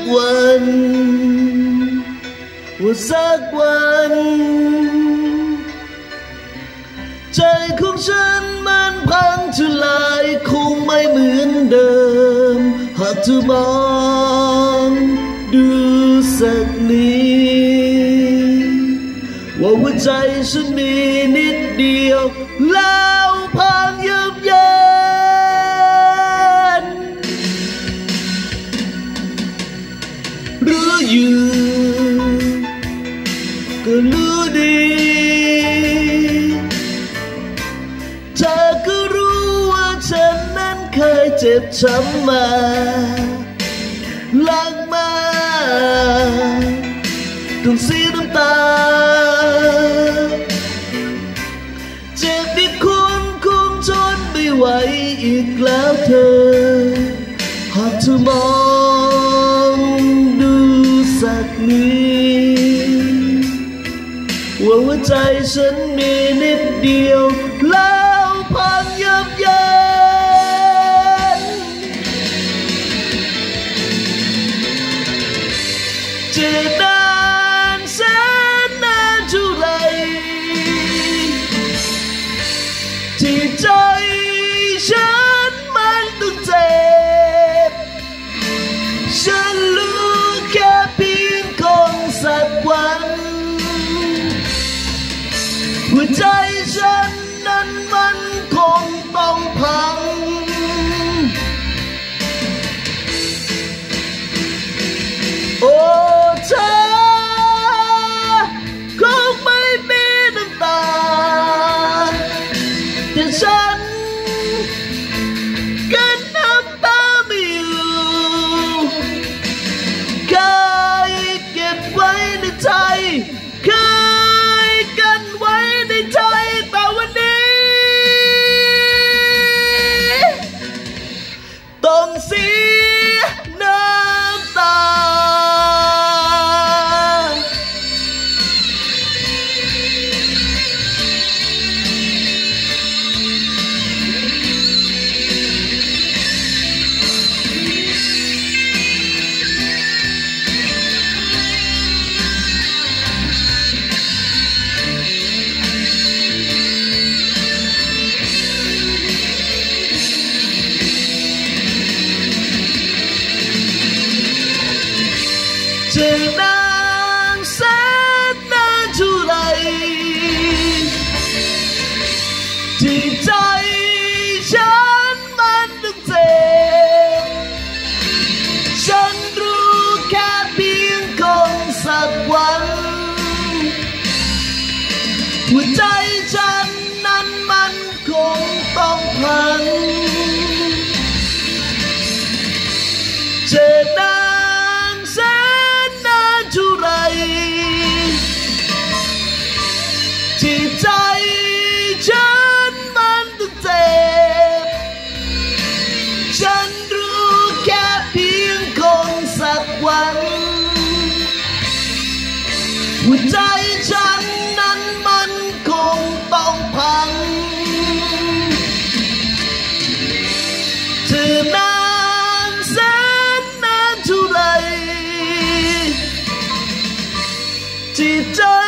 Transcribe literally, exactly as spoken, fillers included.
วันว่าสักวันใจของฉันมันพังทลายคงไม่เหมือนเดิมหากเธอมองดูสักนิดว่าหัวใจฉันมีนิดเดียวแล้วพังยับเยินหรืออยู่ก็รู้ดีเธอก็รู้ว่าฉันนั้นเคยเจ็บช้ำมาลักมาต้องเสียน้ำตาเจ็บที่คุณคงทนไม่ไหวอีกแล้วเธอหากเธอมองดูสักนิดว่าหัวใจฉันมีนิดเดียวแล้วพังยับเยินจะนานแสนนานเท่าไรที่ใจฉันมันต้องเจ็บฉันรู้แค่เพียงคงสักวันหัวใจฉันนั้นมันคงต้องพังโอ้เธอคงไม่มีน้ำตาแต่ฉันกันน้ำตาไม่อยู่เคยเก็บไว้ในใจเคยกันไว้ในใจแต่วันนี้ต้องเสียน้ำตาจะนานแสนนานเท่าไรที่ใจฉันมันต้องเจ็บฉันรู้แค่เพียงคงสักวันหัวใจฉันนั้นมันคงต้องพังจะนานแสนเท่าไรที่ใจฉันมันต้องเจ็บฉันรู้แค่เพียงคงสักวันหัวใจฉันนั้นมันคงต้องพังเธอนานแสนนานเท่าไรที่ใจ